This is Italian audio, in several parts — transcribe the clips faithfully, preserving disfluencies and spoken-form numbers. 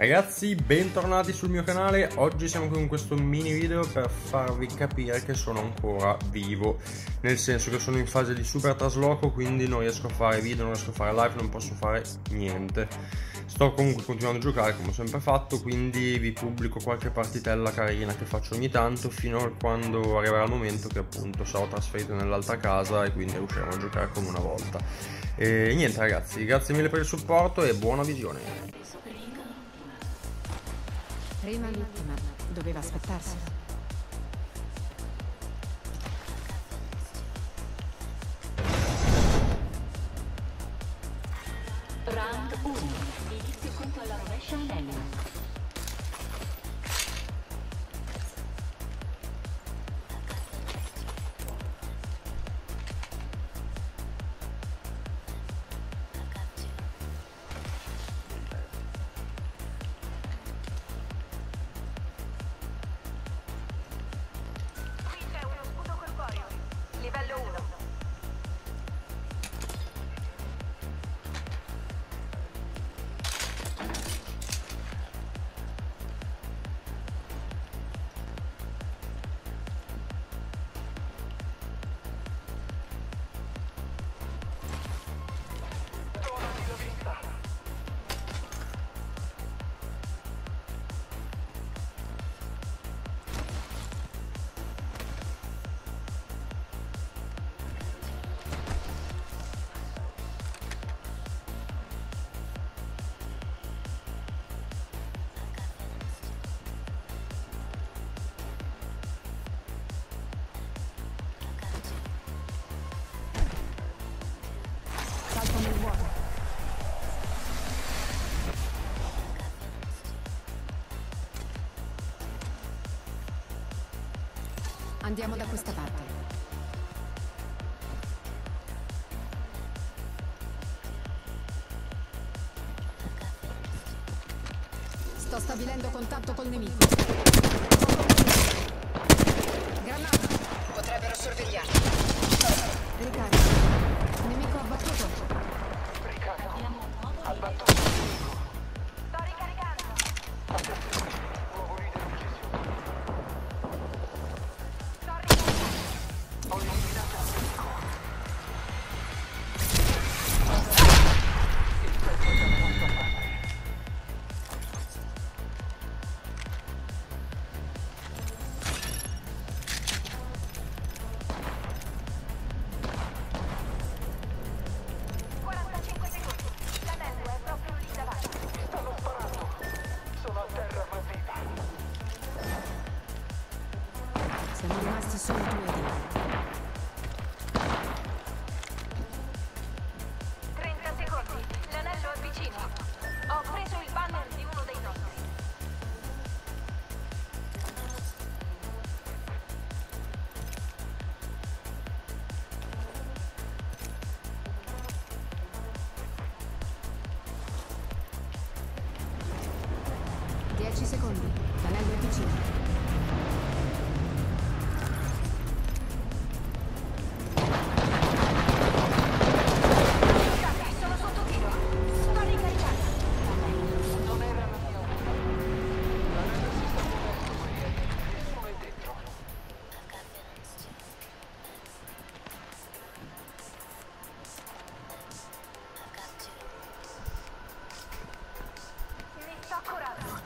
Ragazzi, bentornati sul mio canale. Oggi siamo qui in questo mini video per farvi capire che sono ancora vivo, nel senso che sono in fase di super trasloco, quindi non riesco a fare video, non riesco a fare live, non posso fare niente. Sto comunque continuando a giocare come ho sempre fatto, quindi vi pubblico qualche partitella carina che faccio ogni tanto, fino a quando arriverà il momento che appunto sarò trasferito nell'altra casa e quindi riusciremo a giocare come una volta. E niente ragazzi, grazie mille per il supporto e buona visione. Prima vittima, doveva aspettarsi. Round uno. Inizio conto alla rovescia anello. Livello uno. Salto nel vuoto. Andiamo da questa parte. Sto stabilendo contatto col nemico. Granata! Potrebbero sorvegliarci. Ricarica. Nemico abbattuto. Abbattuto. Sto ricaricando. Nuovo leader di precisione. Sto ricaricando. Ho eliminato un nemico. Il pezzo è da questa parte. quarantacinque secondi. L'anello è proprio lì davanti. Stanno sparando. Sono a terra ma viva. Siamo rimasti solo tu e io. trenta secondi. L'anello è vicino. Ho preso il banner di uno dei nostri. dieci secondi. L'anello è vicino. Scappi, sono sotto tiro. Sto ricaricando. Non era la mia opera. L'anello si sta muovendo e nessuno è dentro. Mi sto curando.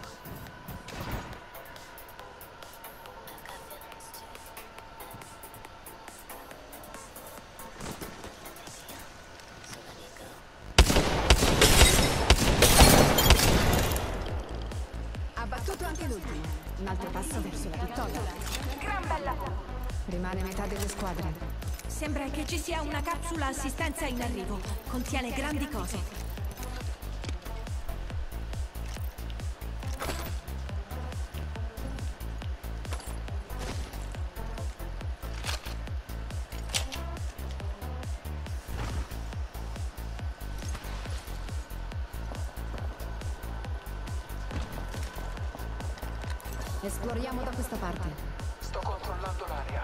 Abbattuto anche l'ultimo. Un altro passo verso la vittoria. Gran bella. Rimane metà delle squadre. Sembra che ci sia una capsula assistenza in arrivo. Contiene grandi cose. Esploriamo da questa parte. Sto controllando l'aria.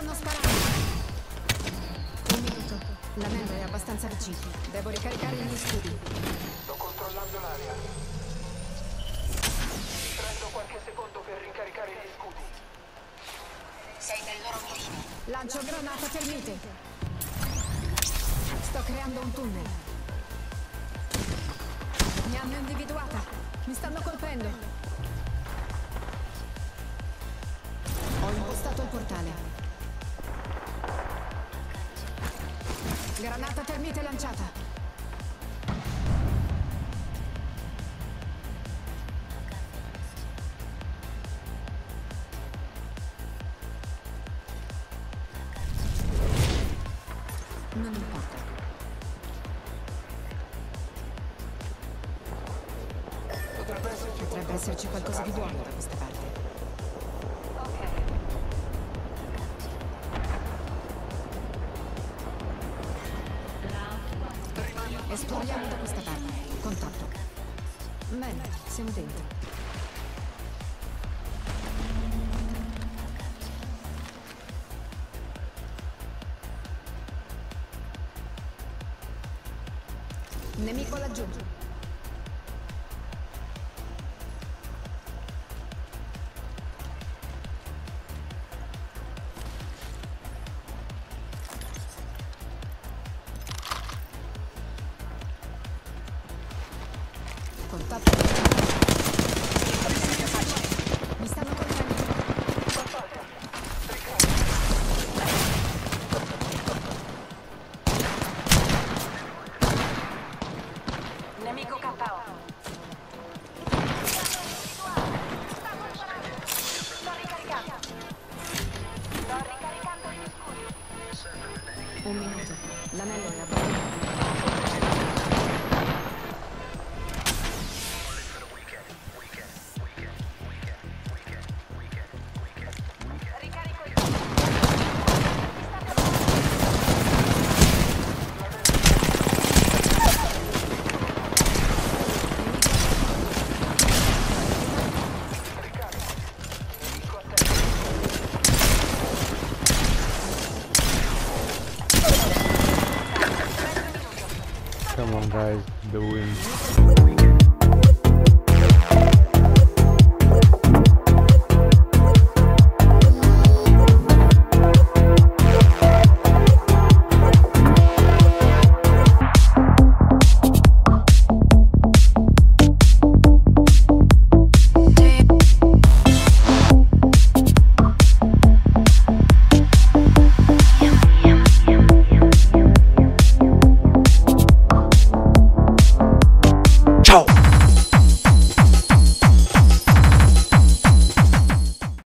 stanno sparando. Un minuto. L'anello è abbastanza vicino. Devo ricaricare gli scudi. Sto controllando l'area. Prendo qualche secondo per ricaricare gli scudi. Sei nel loro mirino. Lancio granata termite. Sto creando un tunnel. Mi hanno individuata. Mi stanno colpendo. Ho impostato il portale. Granata termite lanciata. Non importa. Potrebbe esserci Potrebbe esserci qualcosa di buono da questa parte. Esploriamo da questa parte. Contatto. Bene, siamo dentro. Nemico laggiù. Contatto. Mi stanno colpendo. Nemico K O. Sto ricaricando. Sto ricaricando gli scudi. Un minuto. L'anello è abbastanza. Ricarico il scudi. Come on guys, do